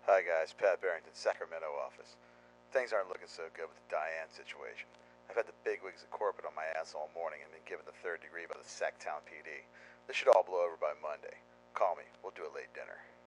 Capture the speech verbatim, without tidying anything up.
Hi guys, Pat Barrington, Sacramento office. Things aren't looking so good with the Diane situation. I've had the bigwigs of corporate on my ass all morning and been given the third degree by the Sacktown P D. This should all blow over by Monday. Call me. We'll do a late dinner.